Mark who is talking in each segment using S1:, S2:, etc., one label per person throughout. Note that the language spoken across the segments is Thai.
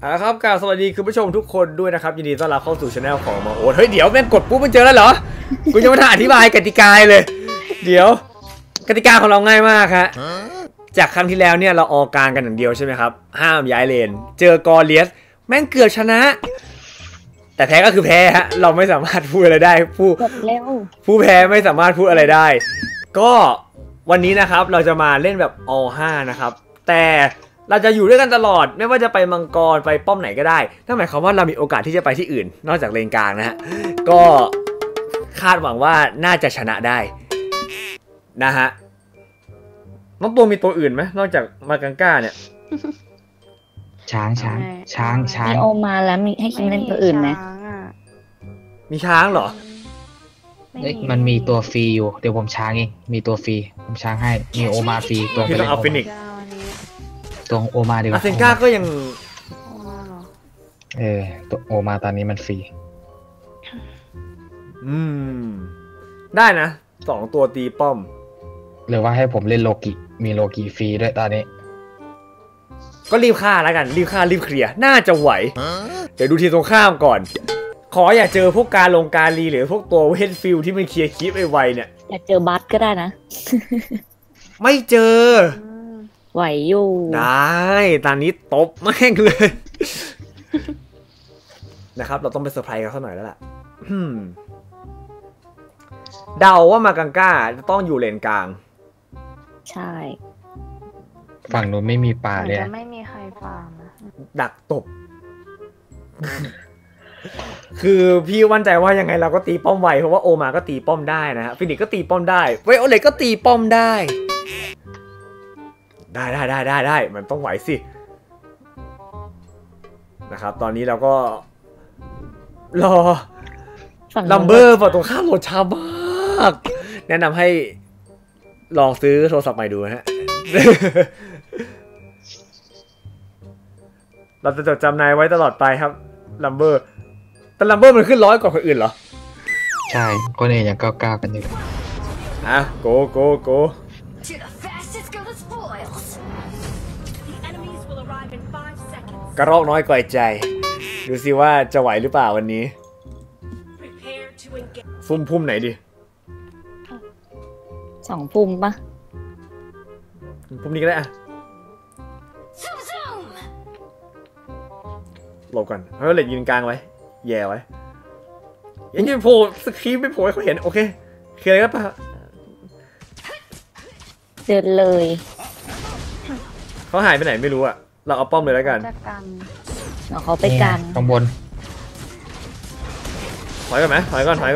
S1: ครับกราบสวัสดีคุณผู้ชมทุกคนด้วยนะครับยินดีต้อนรับเข้าสู่ช anel ของมาโอ๊ตเฮ้ยเดี๋ยวแม่งกดปุ๊บมันเจอแล้วเหรอกูจะมาอธิบายกติกาเลยเดี๋ยวกติกาของเราง่ายมากครับจากครั้งที่แล้วเนี่ยเราออกกลางกันอย่างเดียวใช่ไหมครับห้ามย้ายเลนเจอกอเลียสแม่งเกือบชนะแต่แพ้ก็คือแพ้ฮะเราไม่สามารถพูดอะไรได้ผู้แพ้ไม่สามารถพูดอะไรได้ก็วันนี้นะครับเราจะมาเล่นแบบ all 5นะครับแต่เราจะอยู่ด้วยกันตลอดไม่ว่าจะไปมังกรไปป้อมไหนก็ได้นั่นหมายความว่าเรามีโอกาสที่จะไปที่อื่นนอกจากเลนกลางนะฮะก็คาดหวังว่าน่าจะชนะได้นะฮะน้องตัวมีตัวอื่นไหมนอกจากมากังก้าเนี่ย
S2: ช้างมี
S3: โอมาแล้วมีให้คิงเล่นตัวอื่นไหม
S1: มีช้างเหรอ
S2: มันมีตัวฟรีอยู่เดี๋ยวผมช้างเองมีตัวฟรีผมช้างให้มีโอมาฟรีตัว
S1: พี่ต้องเอาฟินิก
S2: ตัวโอมาดีกว่า
S1: อาเซนก้าก็ยัง
S2: ตัวโอมาตอนนี้มันฟรี
S1: ได้นะ2ตัวตีป้อม
S2: หรือว่าให้ผมเล่นโลกิมีโลกิฟรีด้วยตอนนี้
S1: ก็รีบฆ่าแล้วกันรีบฆ่ารีบเคลียร์น่าจะไหวเดี๋ยวดูทีตรงข้ามก่อนขออย่าเจอพวกการลีหรือพวกตัวเฮดฟิลที่มันเคลียร์คลิปไวๆเนี่ย
S3: อยากเจอบัสก็ได้นะ
S1: ไม่เจอ
S3: ไหวอยู่
S1: ได้ตอนนี้ตบแม่งเลยนะครับเราต้องไปเซอร์ไพรส์กันสักหน่อยแล้วล่ะเดาว่ามากังก้าจะต้องอยู่เลนกลาง
S3: ใช่
S2: ฝั่งนู้นไม่มีป่าเลย
S4: ไม่มีใครฟาร์ม
S1: ดักตบคือพี่มั่นใจว่ายังไงเราก็ตีป้อมไวเพราะว่าโอมาก็ตีป้อมได้นะฮะฟินิกก็ตีป้อมได้ไวโอเลตก็ตีป้อมได้ได้มันต้องไหวสินะครับตอนนี้เราก็รอลัมเบอร์ฝั่งตรงข้ามโหลดช้ามากแนะนำให้ลองซื้อโทรศัพท์ใหม่ดูนะฮะเราจะจดจำนายไว้ตลอดไปครับลัมเบอร์แต่ลัมเบอร์มันขึ้น100กว่าคนอื่นเหรอ
S2: ใช่คนอื่นยังก้าวกันอยู่
S1: โกกระรอกน้อยก่อยใจดูสิว่าจะไหวหรือเปล่าวันนี้พุ่มไหนดิ
S3: 2พุ่มปะ
S1: พุ่มนี้ก็ได้อะหลบก่อนให้เหล็กยืนกลางไว้แย่ไว้ยังจะโผล่สครีปไม่โผล่ให้เขาเห็นโอเคเคลียร์แล้วปะ
S3: เดินเลย
S1: เขาหายไปไหนไม่รู้อะเราเอาป้อมเลยแล้วกัน
S3: เขาไปกัน
S2: ข้างบน
S1: ถอยก่อนไหมถอยก่อน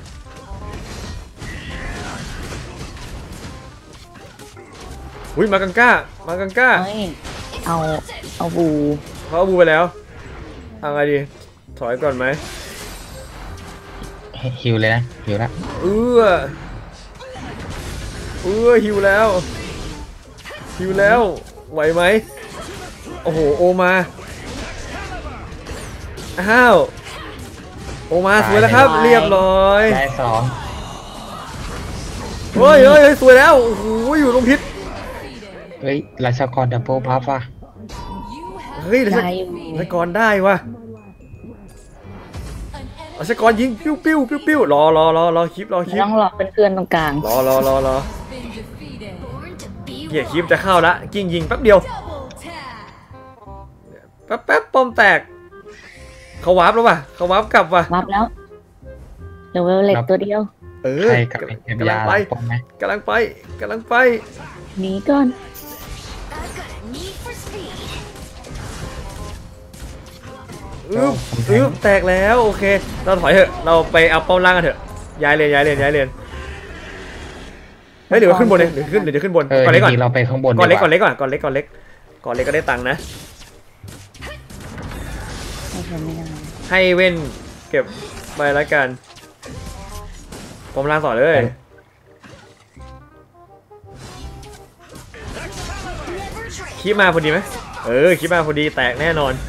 S1: อุ้ยมากังก้า
S3: เอาบู
S1: เขาเอาบูไปแล้วเอาไงดีถอยก่อนไหม
S2: ฮิวเลยนะฮิวแล้ว
S1: ฮิวแล้วไหวไหมโอ้โหโอมาโอมาสวยแล้วครับเรียบร้อย
S2: ได้
S1: 2เฮ้ยสวยแล้วโอ้โหอยู่ตรงพิษ
S2: ราชกรดับเบิลพัฟว่ะ
S1: ราชกรได้วะราชกรยิงปิ้วรอคลิป
S3: ต้องรอเป็นเพื่อนตรงกลาง
S1: รอเกี่ยคลิปจะเข้าละกิ้งยิงแป๊บเดียวแป๊บป้อมแตกเขาวาร์ปแล้วป่ะเขาวาร์ปกลับว่ะ
S3: วาร์ปแล้วเดี๋ยวเหล็กตัวเดียว
S1: กำลังไป
S3: หนีก่อน
S1: แตกแล้วโอเคเราถอยเถอะเราไปเอาป้อมล่างกันเถอะย้ายเลนเฮ้ยเดี๋ยวขึ้นบนเลยเดี๋ยวขึ้นบน
S2: ก่อนเล็กก่อนเราไปข้างบน
S1: ก่อนเล็กก็ได้ตังค์นะให้เว้นเก็บไปแล้วกันผมล่างต่อเลยคลิปมาพอดีไหมคลิปมาพอดีแตกแน่นอน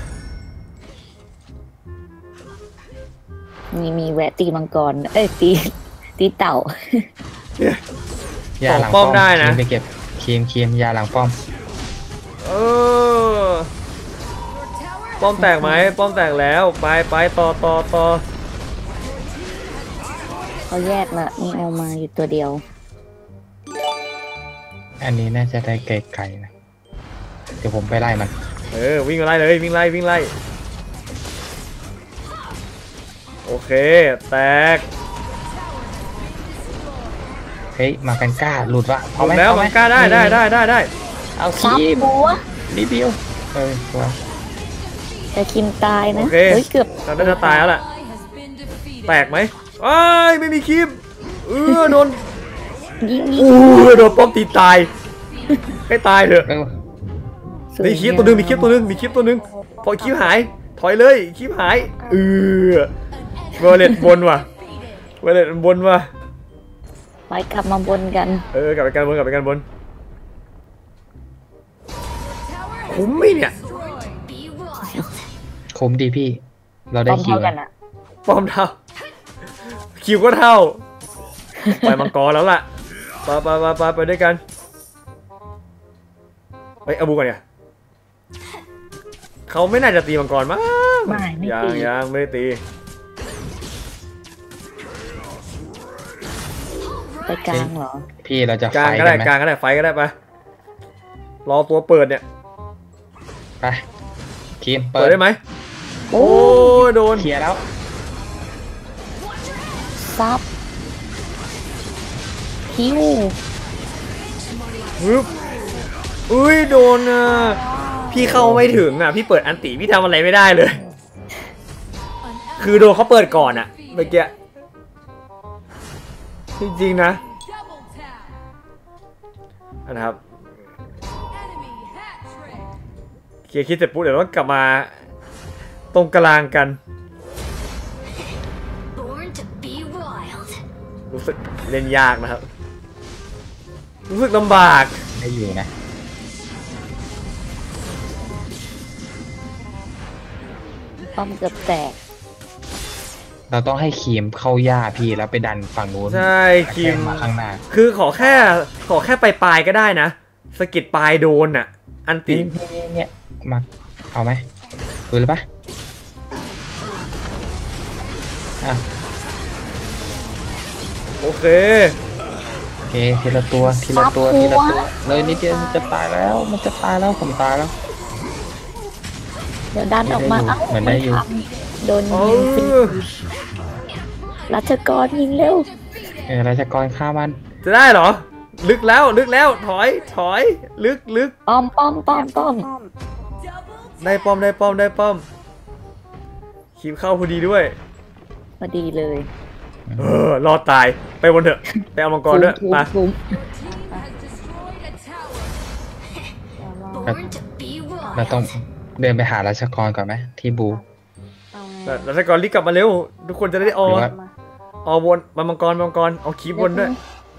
S3: มีแวะตีมังกรตีเต่า
S1: ของป้อมได้นะ
S2: ไปเก็บครีมยาหลังป้อม
S1: ป้อมแตกไหมป้อมแตกแล้วไปต่อ
S3: เขาแยกละมีเอามาอยู่ตัวเดียว
S2: อันนี้น่าจะได้ไกลๆนะเดี๋ยวผมไปไล่มัน
S1: วิ่งไล่เลยวิ่งไล่โอเคแตก
S2: เฮ้ยมากันกล้าหลุดวะ
S1: หมดแล้วมันกล้าได้
S2: เอา
S3: ซับ
S2: คีบ
S3: บัว
S2: นิดเดียวตัว
S3: แต่คิมตายนะ
S1: โอเค
S3: เฮ้ยเกือบ
S1: เราได้จะตายแล้วล่ะแตกไหมไม่มีคลิปโดน
S3: ยิง
S1: โดนป้อมตีตายให้ตายเถอะมีคลิปตัวนึงมีคลิปตัวนึงพอคลิปหายถอยเลยคลิปหายเวอร์เลตบนว่ะ
S3: ไปกลับมาบนกัน
S1: กลับไปกันบนคุ้มไหมเนี่ย
S2: คุ้มดีพี่เราได้
S3: ป้อม
S2: คิว
S3: เท่ากันอะ
S1: ป้อมเท่าคิวก็เท่าไปมังกรแล้วล่ะไปด้วยกันเอาบูก่อนเนี่ยเขาไม่น่าจะตีมังกรมั้งยังไม่ได้ตี
S3: ไปกลางเหรอ
S2: พี่เราจะ
S1: กลาง
S2: ไฟ
S1: ก็
S2: กั
S1: ได้
S2: นไหม
S1: กลางก็ได้ไฟก็ได้ไปรอตัวเปิดเนี่ย
S2: ไปคีม
S1: เปิดได้ไหมโอ้ยโดน
S2: เคลียร์แล้ว
S3: ซับคิว
S1: โดนพี่เข้าไม่ถึงพี่เปิดอันติพี่ทำอะไรไม่ได้เลย คือโดนเขาเปิดก่อนเมื่อกี้จริงๆนะนะครับเคลียร์คิดเสร็จปุ๊บเดี๋ยวต้องกลับมาตรงกลางกันรู้สึกเล่นยากนะครับรู้สึกลำบาก
S2: ได้อยู่นะ
S3: ป้อมเกือบแตก
S2: เราต้องให้คีมเข้าหญ้าพี่แล้วไปดันฝั่งนู้น
S1: ใช่คิม
S2: มาข้างหน้า
S1: คือขอแค่ปลายก็ได้นะสกิดปลายโดนอันติ
S2: เนี่ยมาเอาไหมดูเลยปะอ่ะ
S1: โอเค
S2: ทีละตัวเลยนิดเดียวมันจะตายแล้วผมตายแล้ว
S3: เดี๋ยวดันออกมา
S2: เหมือนได้อยู่
S3: โดนยิงฟรีรัชกรยิงเร็ว
S2: ราชกรฆ่ามัน
S1: จะได้เหรอลึกแล้วถอยลึก
S3: ป้อม
S1: ได้ป้อมคีบเข้าพอดีด้วย
S3: พอดีเลย
S1: รอดตายไปบนเถอะไปเอามังกรด้วยมา
S3: คุ้ม
S2: เราต้องเดินไปหาราชกรก่อนไหมที่บู
S1: รัชกรรีบกลับมาเร็วทุกคนจะได้อ
S2: หรือว่า
S1: วนมามังกรเอาคีบบนด้วย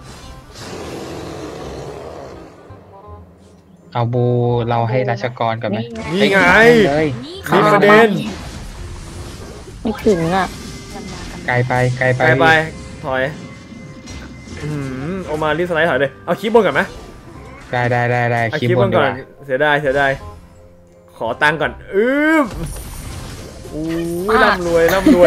S2: เอาบูเราให้ราชกรก่อนไหม
S1: นี่ไง
S2: เลย
S1: มีประเด็น
S3: ไม่ถึง
S2: ไกลไป
S1: ถอยเอามารีบสไลด์ถอยเลยเอาคีบบนก่อนไหม
S2: ได้
S1: เอา
S2: คี
S1: คี
S2: บบ
S1: บบ
S2: น
S1: น
S2: ดี
S1: ก่
S2: ก
S1: อน
S2: ว่า
S1: เสียดายขอตังค์ก่อนร่ำรวย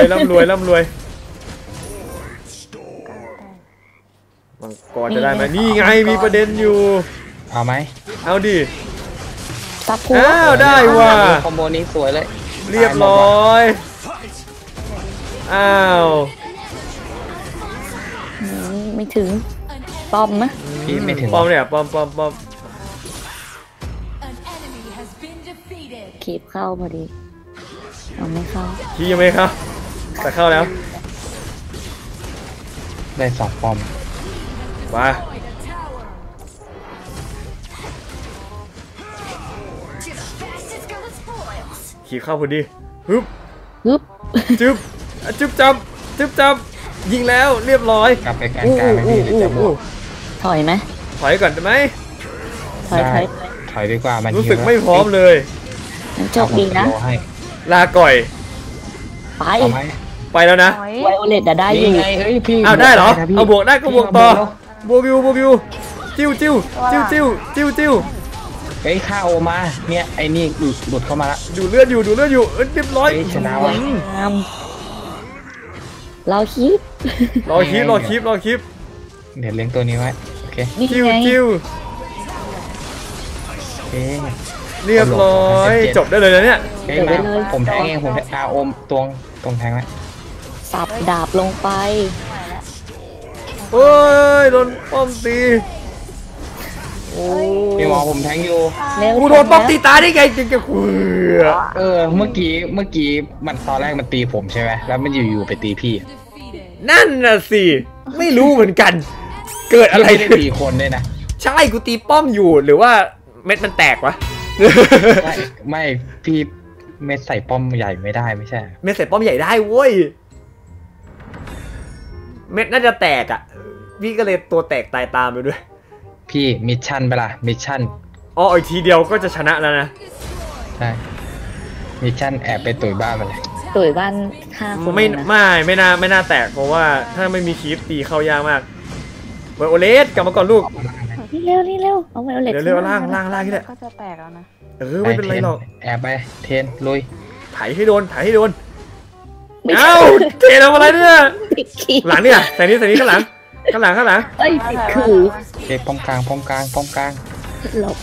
S1: มังกรจะได้ไหมนี่ไงมีประเด็นอยู่
S2: เอาไหม
S1: เอาดิ
S3: ซับพู
S1: ได้ว่ะ
S2: คอมโบนี้สวยเลย
S1: เรียบร้อย
S3: ไม่ถึงป้อมนะ
S2: พี่ไม่ถึง
S1: ป้อมเนี่ยป้อม
S3: คีบเข้าพอดีเอาไม่เข้า
S1: ขี้ยังไม่เข้าแต่เข้าแล้ว
S2: ได้2 ป้อม
S1: มาขี้เข้าพอดีฮึบ จึ๊บจับยิงแล้วเรียบร้อย
S2: กลับไปกลางไหมพี่หรือจะบวก
S3: ถอยไหม
S1: ถอยก่อนได้ไหม
S3: ถอย
S2: ดีกว่ามัน
S1: รู้สึกไม่พร้อมเลย
S3: มันโชคดีนะ
S2: ให้
S1: ลาก่อย
S3: ไป
S2: เอาไหม
S1: ไปแล้วนะ
S3: ไวโอเลตได้อยู่
S2: นี่ไงเฮ้ยพี่
S1: ได้เหรอ
S2: นะพี่
S1: เอาบวกได้ก็บวกต่อบวกอยู่จิ้ว
S2: เฮ้ยข้าโอมาเนี่ยไอ้นี่หลุดเข้ามาละ
S1: ดูเลือดอยู่เรียบร้อย
S2: เฮ้ยชนะว่ะ
S3: งามเราคิด
S1: รอคลิป
S2: เดี๋ยวเลี้ยงตัวนี้ไว้โอเค
S3: นี่
S1: คิว
S3: ไง
S2: โอเค
S1: เรียบร้อยจบได้เลยนะเนี่ย
S2: เฮ้ยมาผมแทงเองผมแทงโอมตรงแทงไว้
S3: สับดาบลงไป
S1: เฮ้ยโดนป้อมตีโอ้
S2: พี่หมอผมแทงอยู่
S3: เร็ว
S1: กูโดนป้อมตีตายได้ไงจริงจะคุย
S2: เมื่อกี้มันตอนแรกมันตีผมใช่ไหมแล้วมันอยู่ๆไปตีพี่
S1: นั่นน่ะสิไม่รู้เหมือนกัน เกิดอะไร
S2: ไม่ได้ตีคนด้วยนะ
S1: ใช่กูตีป้อมอยู่หรือว่าเม็ดมันแตกวะ
S2: ไม่พี่เม็ดใส่ป้อมใหญ่ไม่ได้ไม่ใช่
S1: เม็ดใส่ป้อมใหญ่ได้เว้ยเม็ดน่าจะแตกอ่ะพี่ก็เลยตัวแตกตายตามไปด้วย
S2: พี่มิชชั่นไปละมิชชั่น
S1: อ๋ออีกทีเดียวก็จะชนะแล้วนะ
S2: ใช่มิชชั่นแอบไปตุยบ้านมันเลย
S3: ตุ๋ยบ้าน5 คน
S1: ไม่
S3: นะ
S1: ไม่น่าแตกเพราะว่าถ้าไม่มีคีฟตีเข้ายากมากเวโอเลสกลับมาก่อนลูก
S3: นี่เร็วเอาไว้เอาเหล็ก
S1: เร็วๆล่างที่แหละ
S4: ก็จะแตกแล้วนะ
S1: ไม่เป็นไรหรอก
S2: แอบไปเทนลุย
S1: ไถให้โดน
S3: ไม่ใช่
S1: เอ้าเททำอะไรเนี่ย
S3: ติดขี้
S1: หลังเนี่ยใส่นี้ข้างหลัง
S3: เอ้ยติดขู่
S2: เก็บป้อมกลาง
S3: หลบ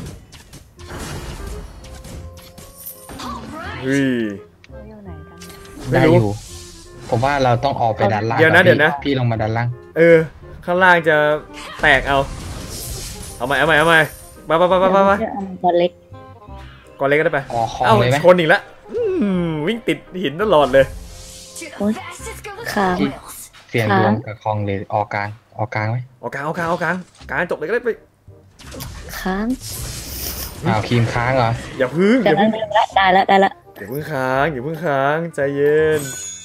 S1: เฮ้ย
S4: อยู่ไหนกันเนี่ย
S1: ไม่
S2: ได้
S1: รู้
S2: อยู่ผมว่าเราต้องออกไปด้านล่าง
S1: เดี๋ยวนะ
S2: พี่ลงมาด้านล่าง
S1: ข้างล่างจะแตกเอาใหม่มา
S3: เอาบอลเล็ก
S1: ก่อนเล็กก็ได้ไป
S2: ออกคลอง
S1: เอ้า
S2: เลยไหม
S1: ชนอีกแล้ววิ่งติดหินตลอดเลย
S3: โอ้ยค้าง
S2: พี่เสียงรวมกับคลองเลยออกกลางไหม
S1: เอากลางจบเลยก็ได้ไป
S3: ค้าง
S2: อ้าวครีมค้างเหรอ
S1: อย่าพึ่ง
S3: จากนั้นได้ละ
S1: อย่าพึ่งค้างใจเย็น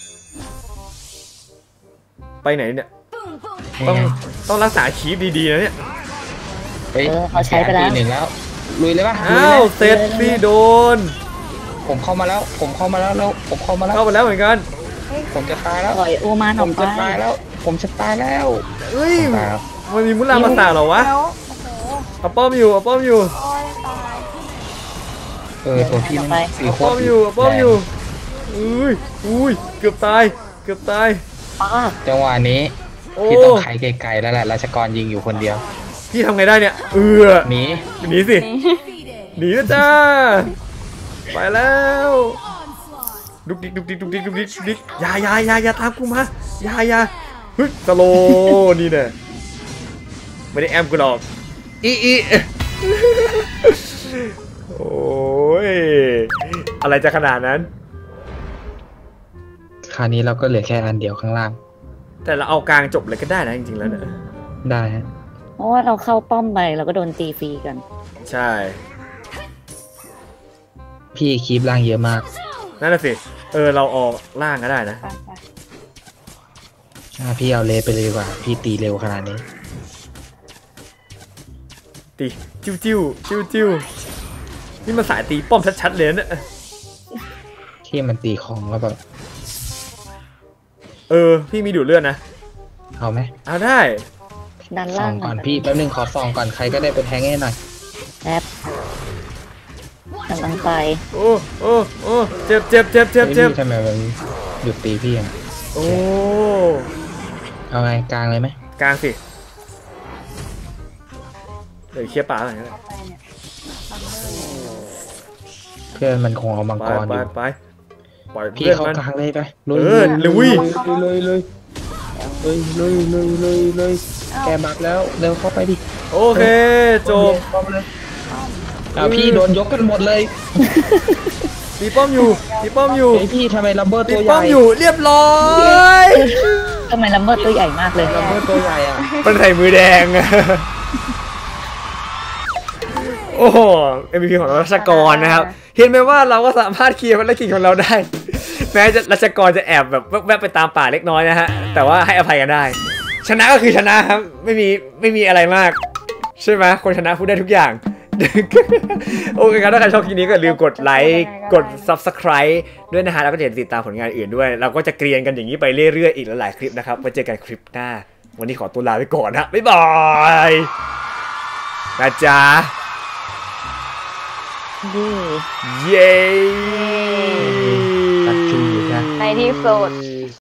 S1: ไปไหนเนี่ย ต้องรักษาคีฟดีๆนะเนี่ย
S2: เฮ้ย
S3: เขาใช้ไปแล้ว
S2: ทีหนึ่งแล้วลุยเลยป่ะ
S1: อ้าวเสร็จพี่โดน
S2: ผมเข้ามาแล้วแล้วผมเข้ามาแล้ว
S1: เข้าไปแล้วเหมือนกัน
S2: ผมจะตายแล้ว
S3: ปล่อยโอมานอ
S2: ผ
S3: อก
S2: ม
S3: ไป
S2: จะตายแล้ว ผมจะตายแล้ว
S1: เอ้ย
S2: ผมตายแล้ว
S1: มันมีมุลามาสาเหรอวะ
S4: แล้วโอ้โห
S1: เอาป้อมอยู่
S4: โอ้ยตาย
S2: ตัวพี่มันตีโค
S1: ป้อ
S2: ต
S1: ม
S2: ร
S1: อยู่อุ้ยเกือบตาย
S3: ป้า
S2: จังหวะนี้
S1: โอ้
S2: พี่ต้องไขไกลๆแล้วแหละราชกรยิงอยู่คนเดียว
S1: พี่ทำไงได้เนี่ย
S2: หนี
S1: หนีสิหนีนะจ้าไปแล้วดุกดิกอย่าตามกูมาอย่าเฮ้ยสโลนี่เนี่ยไม่ได้แอมกูหรอกอีโอ้ยอะไรจะขนาดนั้น
S2: คราวนี้เราก็เหลือแค่อันเดียวข้างล่าง
S1: แต่เราเอากลางจบเลยก็ได้นะจริงๆแล้วเนี่ย
S2: ได้ฮะ
S3: เพราะว่าเราเข้าป้อมไปเราก็โดนตีฟรีกัน
S1: ใช่
S2: พี่คีบล่างเยอะมาก
S1: นั่นแหละสิเราออกล่างก็ได้นะ
S4: ไป
S2: พี่เอาเลสไปเลยดีกว่า พี่ตีเร็วขนาดนี้
S1: ตีจิ้วนี่มันสายตีป้อมชัดๆเลยนะ
S2: ที่มันตีของแล้วแบบ
S1: พี่มีดูดเลือดนะ
S2: เอาไหม
S1: เอาได้
S3: ด้าน
S2: ส่
S3: ล่า
S2: อง งก่อนพี่แป๊บนึงขอส่องก่อนใครก็ได้ไปแทงให้หน่อย
S3: แป๊บกำลังไป
S1: โอ้เจ็บ
S2: พี่ทำไมมันหยุดตีพี่อ่ะ
S1: โอ้
S2: เอาไงกลางเลยไหม
S1: กลางสิเดี๋ยวเคลียร์ป่าหน่อยก็ได้
S4: ไปเนี่ย
S2: เพื่อนมันคงเอามังกรอยู่
S1: ไปปล่อย
S2: พี่
S1: เพื่อน
S2: เข้า
S1: มัน
S2: กลางเลยไป
S1: ลุย
S2: เลยแกบักแล้วเร็วเข้าไปดิ
S1: โอเคจบ
S2: เข้าไปเลยพี่โดนยกกันหมดเลย
S1: ตีป้อมอยู่
S2: ไอพี่ทำไมลัมเบอร์
S1: ตี
S2: ตัวให
S1: ป้อ
S2: ญ่
S1: มอยู่เรียบร้อย
S3: ทำไมลัมเบอร์ตัวใหญ่มากเลย
S2: ลัมเบอร์ตัวใหญ่อ่ะ
S1: มันใส่มือแดง โอ้โห MVP ของรัชกรนะครับ เห็นไหมว่าเราก็สามารถเคลียร์ภารกิจของเราได้ แม้จะรัชกรจะแอบแบบแวบๆไปตามป่าเล็กน้อยนะฮะ แต่ว่าให้อภัยกันได้ ชนะก็คือชนะครับ ไม่มีอะไรมาก ใช่ไหมคนชนะพูดได้ทุกอย่าง โอเคครับถ้าใครชอบคลิปนี้ก็อย่าลืมกดไลค์กด Subscribe ด้วยนะฮะแล้วก็อย่าลืมติดตามผลงานอื่นด้วย เราก็จะเกรียนกันอย่างนี้ไปเรื่อยๆอีกหลายๆคลิปนะครับไว้เจอกันคลิปหน้า วันนี้ขอตัวลาไปก่อนนะบ๊ายบายนะจ๊ะ
S3: นี่
S1: เย้
S2: ตัดจุยนะ
S4: ในที่สุด